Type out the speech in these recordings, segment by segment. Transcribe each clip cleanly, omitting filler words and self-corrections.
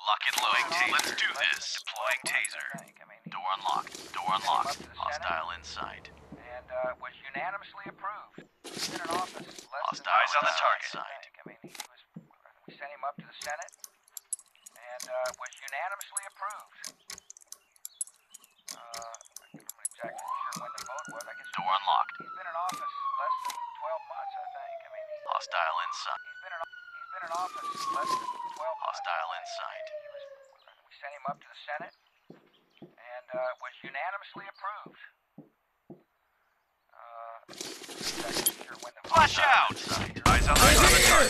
Lock and loading taser. Let's do this. Deploying taser. Door unlocked. Door unlocked. Hostile inside. And was unanimously approved. He's been in office. Eyes on the target. We sent him up to the Senate and was unanimously approved. I'm not exactly sure when the vote was. I guess Door unlocked. he's been in office less than 12 months, I think. Hostile inside. He's been in office less than 12 months. Hostile inside. We sent him up to the Senate and was unanimously approved. Flash out! Eyes on the target.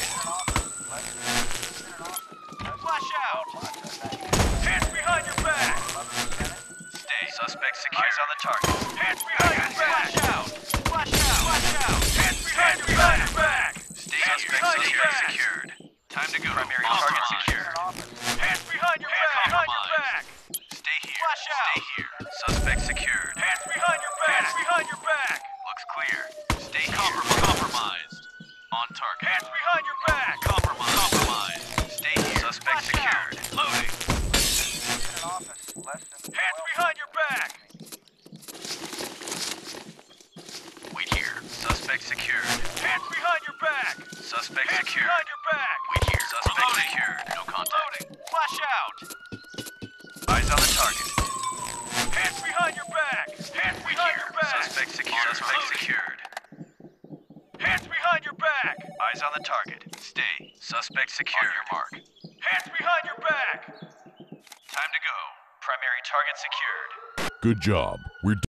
Flash out! Hands behind your back! Stay. Suspect secure. Eyes on the target. Hands behind your back! Flash out! Flash out! Flash out! Hands behind your back! Stay. Suspect secured. Time to go. Primary target secured. Hands behind your back! Stay here. Flash out! Stay here. Suspect secured. Hands behind your back! Hands behind your back! Looks clear. Stay here. Compromised. On target. Hands behind your back! Compromised. Stay here. Suspect secured. Loading. Hands behind your back! Wait here. Suspect secured. Hands behind your back! Suspect secured. Hands behind your back! Wait here. Suspect secured. No contact. Loading. Flash out! Eyes on the target. Hands behind your back! Hands behind your back! Suspect secured. Suspect secured. Hands behind your back! Eyes on the target. Stay. Suspect secured. On your mark. Hands behind your back! Time to go. Primary target secured. Good job. We're